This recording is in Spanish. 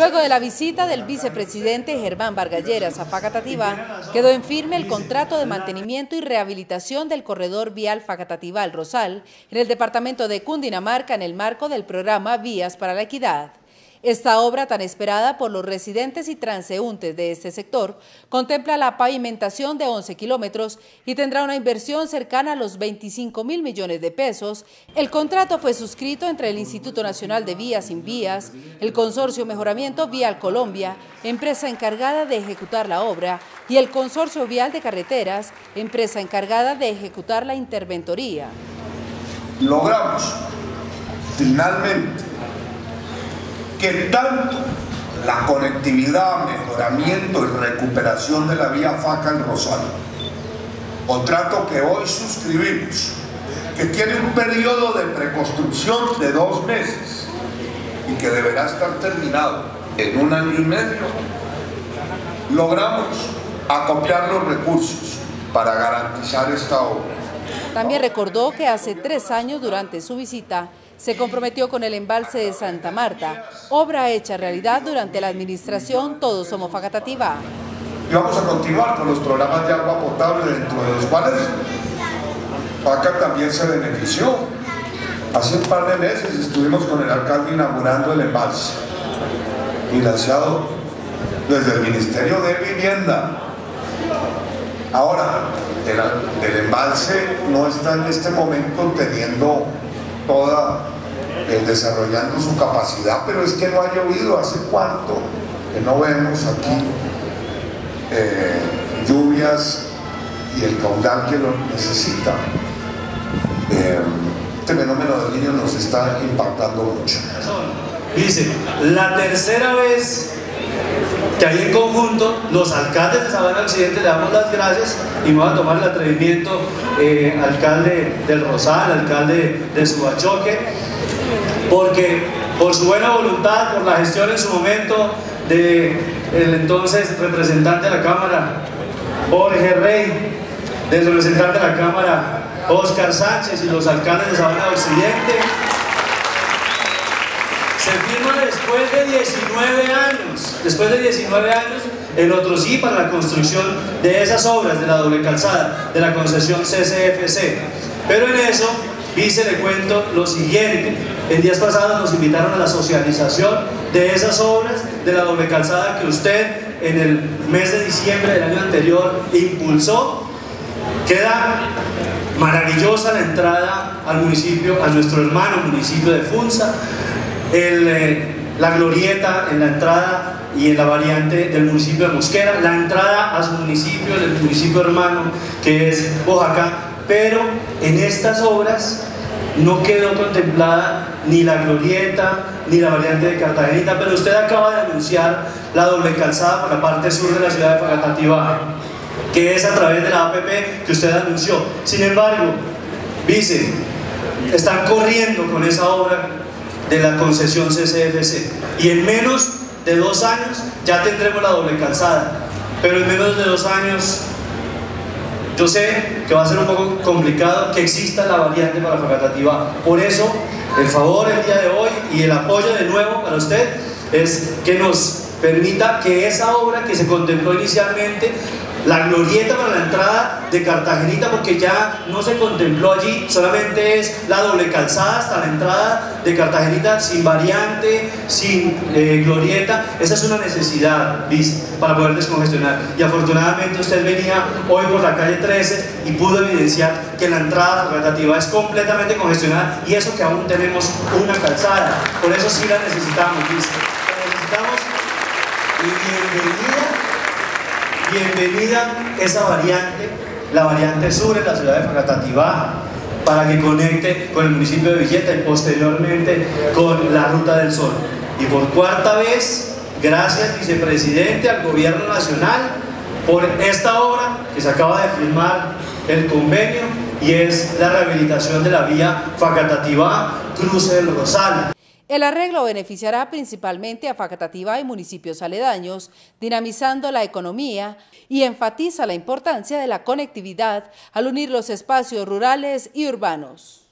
Luego de la visita del vicepresidente Germán Vargas Lleras a Facatativá, quedó en firme el contrato de mantenimiento y rehabilitación del corredor vial Facatativá al Rosal en el departamento de Cundinamarca en el marco del programa Vías para la Equidad. Esta obra, tan esperada por los residentes y transeúntes de este sector, contempla la pavimentación de 11 kilómetros y tendrá una inversión cercana a los 25.000 millones de pesos. El contrato fue suscrito entre el Instituto Nacional de Vías Invías, el Consorcio Mejoramiento Vial Colombia, empresa encargada de ejecutar la obra, y el Consorcio Vial de Carreteras, empresa encargada de ejecutar la interventoría. Logramos finalmente que tanto la conectividad, mejoramiento y recuperación de la vía Faca al Rosal, contrato que hoy suscribimos, que tiene un periodo de preconstrucción de 2 meses y que deberá estar terminado en 1 año y medio, logramos acopiar los recursos para garantizar esta obra. También recordó que hace 3 años, durante su visita, se comprometió con el embalse de Santa Marta, obra hecha realidad durante la administración Todos Somos Facatativá. Y vamos a continuar con los programas de agua potable, dentro de los cuales Faca también se benefició. Hace un par de meses estuvimos con el alcalde inaugurando el embalse, financiado desde el Ministerio de Vivienda. Ahora, el embalse no está en este momento teniendo desarrollando su capacidad, pero es que no ha llovido. ¿Hace cuánto que no vemos aquí lluvias y el caudal que lo necesita? Este fenómeno del Niño nos está impactando mucho. Dice, la tercera vez que ahí en conjunto los alcaldes de Sabana Occidente le damos las gracias, y me voy a tomar el atrevimiento, alcalde del Rosal, alcalde de Subachoque, porque por su buena voluntad, por la gestión en su momento del entonces representante de la Cámara, Jorge Rey, del representante de la Cámara, Oscar Sánchez, y los alcaldes de Sabana Occidente, se firma después de 19 años, el otro sí, para la construcción de esas obras de la doble calzada, de la concesión CCFC. Pero en eso, vice, le cuento lo siguiente: en días pasados nos invitaron a la socialización de esas obras de la doble calzada que usted en el mes de diciembre del año anterior impulsó. Queda maravillosa la entrada al municipio, a nuestro hermano municipio de Funza, la glorieta en la entrada y en la variante del municipio de Mosquera, la entrada a su municipio, del municipio hermano que es Oaxaca. Pero en estas obras no quedó contemplada ni la glorieta ni la variante de Cartagenita, pero usted acaba de anunciar la doble calzada por la parte sur de la ciudad de Facatativá, que es a través de la APP que usted anunció. Sin embargo, vice, están corriendo con esa obra de la concesión CCFC, y en menos de 2 años ya tendremos la doble calzada. Pero en menos de 2 años yo sé que va a ser un poco complicado que exista la variante para Facatativá. Por eso el favor el día de hoy y el apoyo de nuevo para usted es que nos permita que esa obra que se contempló inicialmente, la glorieta para la entrada de Cartagenita, porque ya no se contempló allí, solamente es la doble calzada hasta la entrada de Cartagenita, sin variante, sin glorieta. Esa es una necesidad, vice, para poder descongestionar, y afortunadamente usted venía hoy por la calle 13 y pudo evidenciar que la entrada Facatativá es completamente congestionada, y eso que aún tenemos una calzada. Por eso sí la necesitamos, vice, la necesitamos. Y bienvenida esa variante, la variante sur en la ciudad de Facatativá, para que conecte con el municipio de Villeta y posteriormente con la Ruta del Sol. Y por 4ª vez, gracias, vicepresidente, al gobierno nacional por esta obra que se acaba de firmar el convenio, y es la rehabilitación de la vía Facatativá, Cruce del Rosal. El arreglo beneficiará principalmente a Facatativá y municipios aledaños, dinamizando la economía, y enfatiza la importancia de la conectividad al unir los espacios rurales y urbanos.